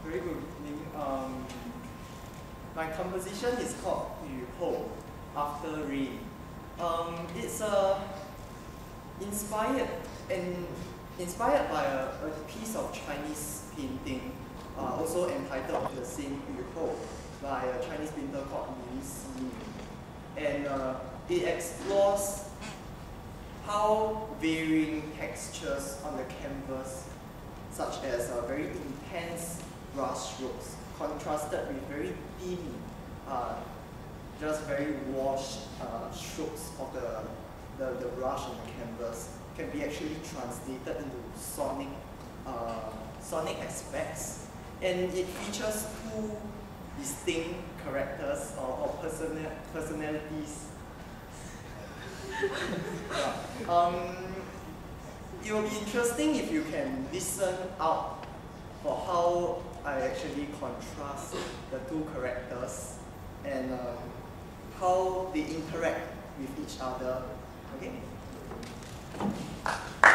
Very good evening. My composition is called Yu Hou, after rain. It's inspired by a piece of Chinese painting, also entitled the same Yu Hou, by a Chinese painter called Lin Xi Ming. And it explores how varying textures on the canvas, such as very intense brush strokes, contrasted with very thin, just very washed strokes of the brush on the canvas, can be actually translated into sonic aspects. And it features two distinct characters or personalities. It will be interesting if you can listen out for how I actually contrast the two characters and how they interact with each other. Okay?